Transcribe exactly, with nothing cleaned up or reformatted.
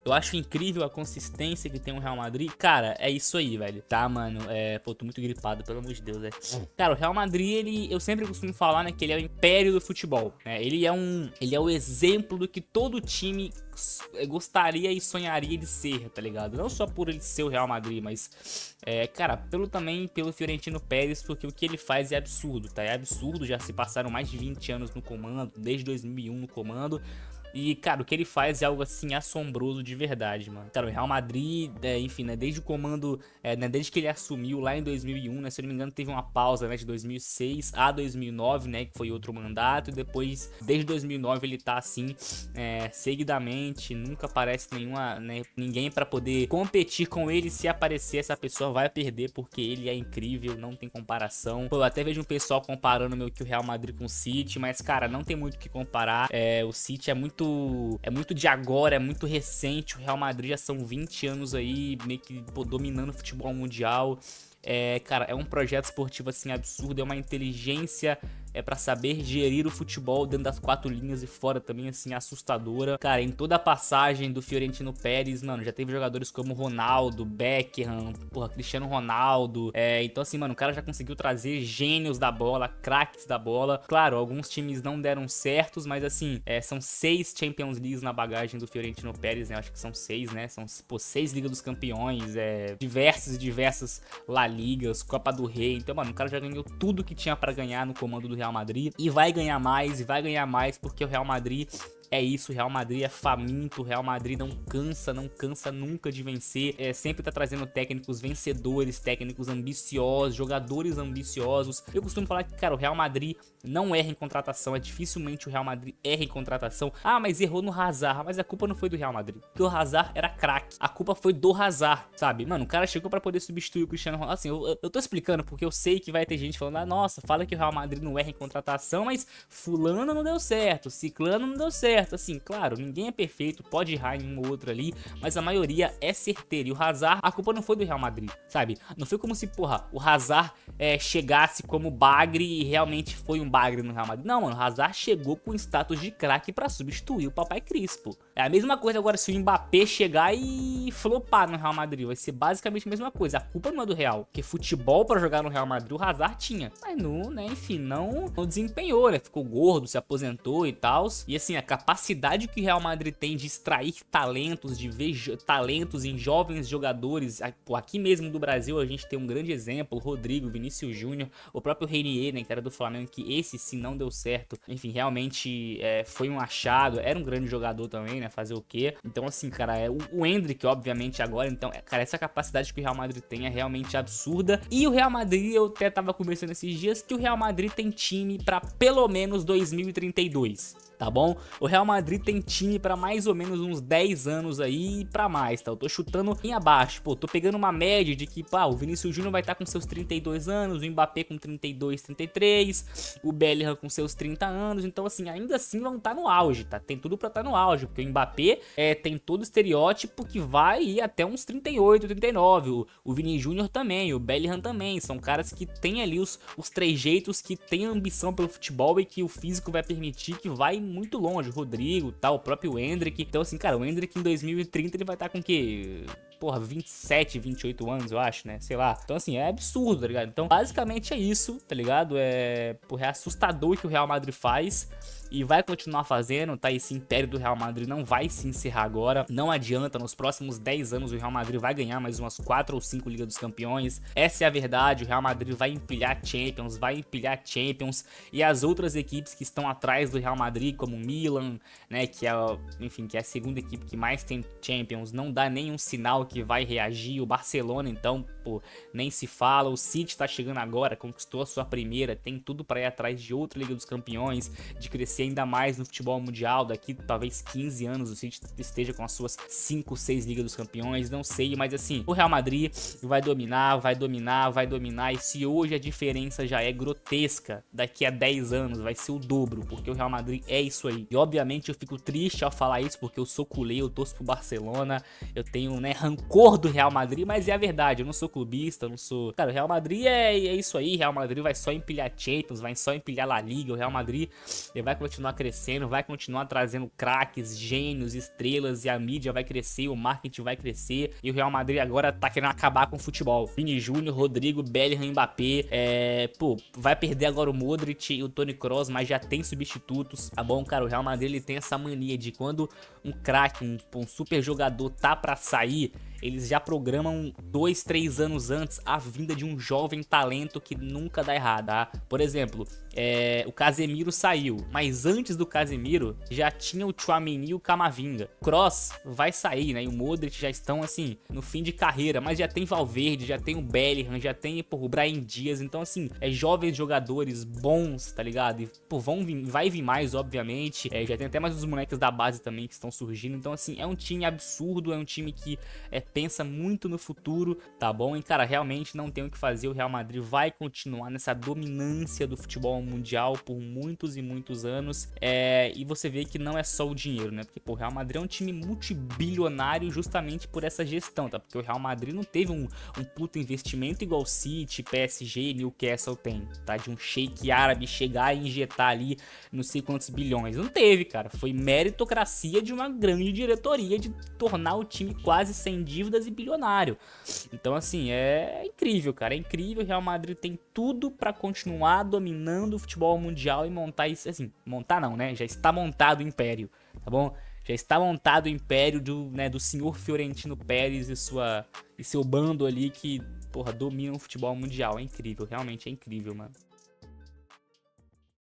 Eu acho incrível a consistência que tem o Real Madrid. Cara, é isso aí, velho. Tá, mano? É, pô, tô muito gripado, pelo amor de Deus, né? Cara, o Real Madrid, ele, eu sempre costumo falar, né, que ele é o império do futebol, né? Ele é um, ele é o exemplo do que todo time gostaria e sonharia de ser, tá ligado? Não só por ele ser o Real Madrid, mas, é, cara, pelo também pelo Fiorentino Pérez, porque o que ele faz é absurdo, tá? É absurdo, já se passaram mais de vinte anos no comando, desde dois mil e um no comando. E, cara, o que ele faz é algo, assim, assombroso de verdade, mano. Cara, o Real Madrid, é, enfim, né, desde o comando, é, né, desde que ele assumiu lá em dois mil e um, né, se eu não me engano, teve uma pausa, né, de dois mil e seis a dois mil e nove, né, que foi outro mandato, e depois, desde dois mil e nove, ele tá, assim, é, seguidamente, nunca aparece nenhuma, né, ninguém pra poder competir com ele. Se aparecer, essa pessoa vai perder, porque ele é incrível, não tem comparação. Pô, eu até vejo um pessoal comparando meio que o Real Madrid com o City, mas, cara, não tem muito o que comparar. É, o City é muito é muito de agora, é muito recente. O Real Madrid já são vinte anos aí, meio que, pô, dominando o futebol mundial. É, cara, é um projeto esportivo, assim, absurdo, é uma inteligência, é pra saber gerir o futebol dentro das quatro linhas e fora também, assim, assustadora. Cara, em toda a passagem do Fiorentino Pérez, mano, já teve jogadores como Ronaldo, Beckham, porra, Cristiano Ronaldo. É, então, assim, mano, o cara já conseguiu trazer gênios da bola, craques da bola. Claro, alguns times não deram certos, mas, assim, é, são seis Champions Leagues na bagagem do Fiorentino Pérez, né? Eu acho que são seis, né? São, pô, seis Liga dos Campeões, é, diversas e diversas La Ligas, Copa do Rei. Então, mano, o cara já ganhou tudo que tinha pra ganhar no comando do Real Madrid, e vai ganhar mais, e vai ganhar mais, porque o Real Madrid é isso. O Real Madrid é faminto, o Real Madrid não cansa, não cansa nunca de vencer, é, sempre tá trazendo técnicos vencedores, técnicos ambiciosos, jogadores ambiciosos. Eu costumo falar que, cara, o Real Madrid não erra em contratação, é dificilmente o Real Madrid erra em contratação. Ah, mas errou no Hazard, mas a culpa não foi do Real Madrid, porque o Hazard era craque, a culpa foi do Hazard, sabe? Mano, o cara chegou pra poder substituir o Cristiano Ronaldo. Assim, eu, eu tô explicando porque eu sei que vai ter gente falando, ah, nossa, fala que o Real Madrid não erra em contratação, mas fulano não deu certo, ciclano não deu certo. Assim, claro, ninguém é perfeito, pode errar em um ou outro ali, mas a maioria é certeira. E o Hazard, a culpa não foi do Real Madrid, sabe? Não foi como se, porra, o Hazard é, chegasse como bagre e realmente foi um bagre no Real Madrid. Não, mano, o Hazard chegou com status de craque pra substituir o Papai Crispo. É a mesma coisa agora se o Mbappé chegar e flopar no Real Madrid. Vai ser basicamente a mesma coisa. A culpa não é do Real, porque futebol pra jogar no Real Madrid o Hazard tinha. Mas não, né, enfim, não, não desempenhou, né? Ficou gordo, se aposentou e tal. E assim, a capacidade que o Real Madrid tem de extrair talentos, de ver talentos em jovens jogadores. Aqui mesmo do Brasil a gente tem um grande exemplo, Rodrigo, Vinícius Júnior, o próprio Reinier, né, que era do Flamengo, que esse sim não deu certo. Enfim, realmente é, foi um achado, era um grande jogador também, né, fazer o quê? Então assim, cara, é, o, o Endrick, obviamente, agora, então, é, cara, essa capacidade que o Real Madrid tem é realmente absurda. E o Real Madrid, eu até tava conversando esses dias, que o Real Madrid tem time pra pelo menos dois mil e trinta e dois. Tá bom? O Real Madrid tem time pra mais ou menos uns dez anos aí e pra mais, tá? Eu tô chutando em abaixo, pô, tô pegando uma média de que, pá, o Vinícius Júnior vai estar tá com seus trinta e dois anos, o Mbappé com trinta e dois, trinta e três, o Bellingham com seus trinta anos, então assim, ainda assim vão estar tá no auge, tá? Tem tudo pra estar tá no auge, porque o Mbappé é, tem todo o estereótipo que vai ir até uns trinta e oito, trinta e nove, o, o Vini Júnior também, o Bellingham também, são caras que tem ali os, os trejeitos, que tem ambição pelo futebol e que o físico vai permitir, que vai muito longe, o Rodrigo, tal, o próprio Endrick. Então assim, cara, o Endrick em dois mil e trinta ele vai estar com o quê? Porra, vinte e sete, vinte e oito anos, eu acho, né? Sei lá. Então assim, é absurdo, tá ligado? Então basicamente é isso, tá ligado? É, porra, é assustador o que o Real Madrid faz. E vai continuar fazendo, tá? Esse império do Real Madrid não vai se encerrar agora. Não adianta, nos próximos dez anos o Real Madrid vai ganhar mais umas quatro ou cinco Liga dos Campeões. Essa é a verdade, o Real Madrid vai empilhar Champions, vai empilhar Champions. E as outras equipes que estão atrás do Real Madrid, como o Milan, né? Que é, enfim, que é a segunda equipe que mais tem Champions, não dá nenhum sinal que vai reagir. O Barcelona, então, pô, nem se fala. O City tá chegando agora, conquistou a sua primeira, tem tudo pra ir atrás de outra Liga dos Campeões, de crescer ainda mais no futebol mundial. Daqui talvez quinze anos o City esteja com as suas cinco, seis Ligas dos Campeões, não sei, mas assim, o Real Madrid vai dominar, vai dominar, vai dominar, e se hoje a diferença já é grotesca, daqui a dez anos vai ser o dobro, porque o Real Madrid é isso aí. E obviamente eu fico triste ao falar isso, porque eu sou culé, eu torço pro Barcelona, eu tenho, né, rancor do Real Madrid, mas é a verdade, eu não sou clubista, eu não sou... Cara, o Real Madrid é, é isso aí, o Real Madrid vai só empilhar Champions, vai só empilhar La Liga, o Real Madrid ele vai continuar crescendo, vai continuar trazendo craques, gênios, estrelas, e a mídia vai crescer, o marketing vai crescer, e o Real Madrid agora tá querendo acabar com o futebol. Vini Júnior, Rodrigo, Bellingham, Mbappé, é, pô, vai perder agora o Modric e o Toni Kroos, mas já tem substitutos, tá bom, cara? O Real Madrid, ele tem essa mania de quando um craque, um, um super jogador tá pra sair, eles já programam dois, três anos antes a vinda de um jovem talento que nunca dá errado, tá? Por exemplo, é, o Casemiro saiu, mas antes do Casemiro já tinha o Tchouaméni e o Camavinga. Kroos vai sair, né? E o Modric já estão, assim, no fim de carreira, mas já tem Valverde, já tem o Bellingham, já tem, pô, o Brahim Dias. Então, assim, é jovens jogadores bons, tá ligado? E, pô, vão vir, vai vir mais, obviamente. É, já tem até mais os moleques da base também que estão surgindo. Então, assim, é um time absurdo, é um time que é, pensa muito no futuro, tá bom? E, cara, realmente não tem o que fazer. O Real Madrid vai continuar nessa dominância do futebol mundial por muitos e muitos anos. É, e você vê que não é só o dinheiro, né? Porque, pô, o Real Madrid é um time multibilionário justamente por essa gestão, tá? Porque o Real Madrid não teve um, um puto investimento igual City, P S G, Newcastle tem, tá? De um sheik árabe chegar e injetar ali não sei quantos bilhões. Não teve, cara. Foi meritocracia de uma grande diretoria de tornar o time quase sem dívidas e bilionário. Então, assim, é incrível, cara. É incrível. O Real Madrid tem tudo pra continuar dominando o futebol mundial e montar isso, assim, montar não, né? Já está montado o império, tá bom? Já está montado o império do, né, do senhor Fiorentino Pérez e, sua, e seu bando ali que, porra, dominam o futebol mundial. É incrível, realmente é incrível, mano.